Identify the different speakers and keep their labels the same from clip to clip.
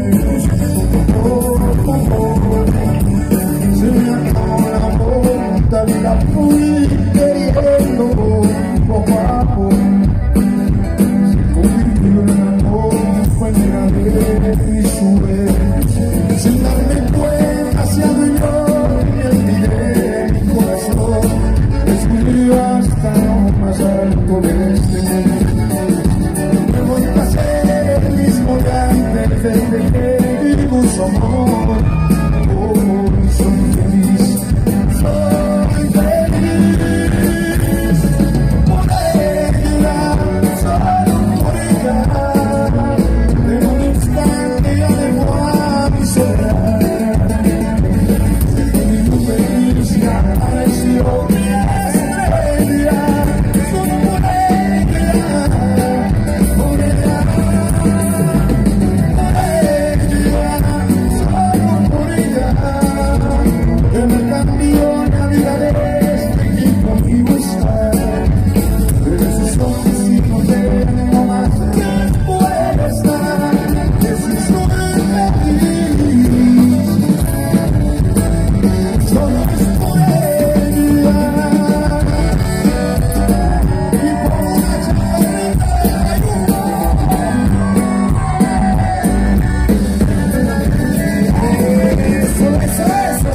Speaker 1: Se me acabó la voluntad y la fui queriendo poco a poco. Se convirtió en una compañera de mi sueño. Sin darme cuenta se adueñó y olvidé mi corazón. Descubrí hasta lo más alto de este mundo. Me voy a ser el mismo de antes desde que vivo su amor. Hoy soy feliz, soy feliz. Por ella, solo por ella. En un instante ya dejó a mi soledad. Mi nube se apareció mi estrella. Solo por ella, por ella. Que me cambió la vida de este que conmigo está. De sus ojos y no tengo más respuesta. Que si soy feliz, solo es por ella. Y por una charla eso.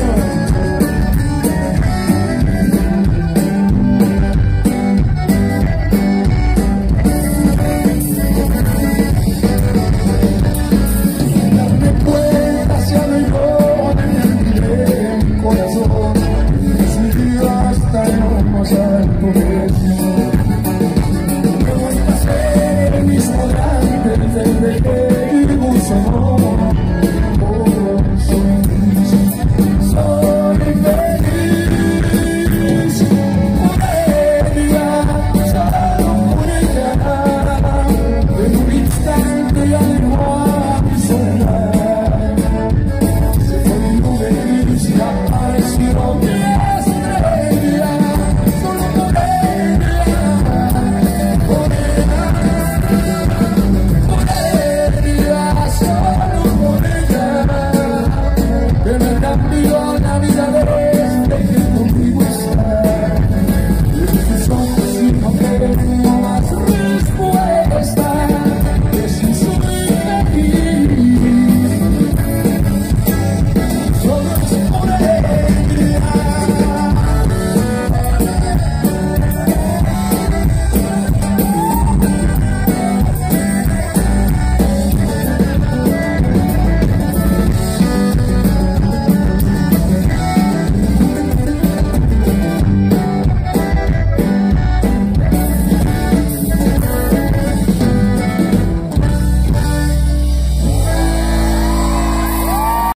Speaker 1: Por ella,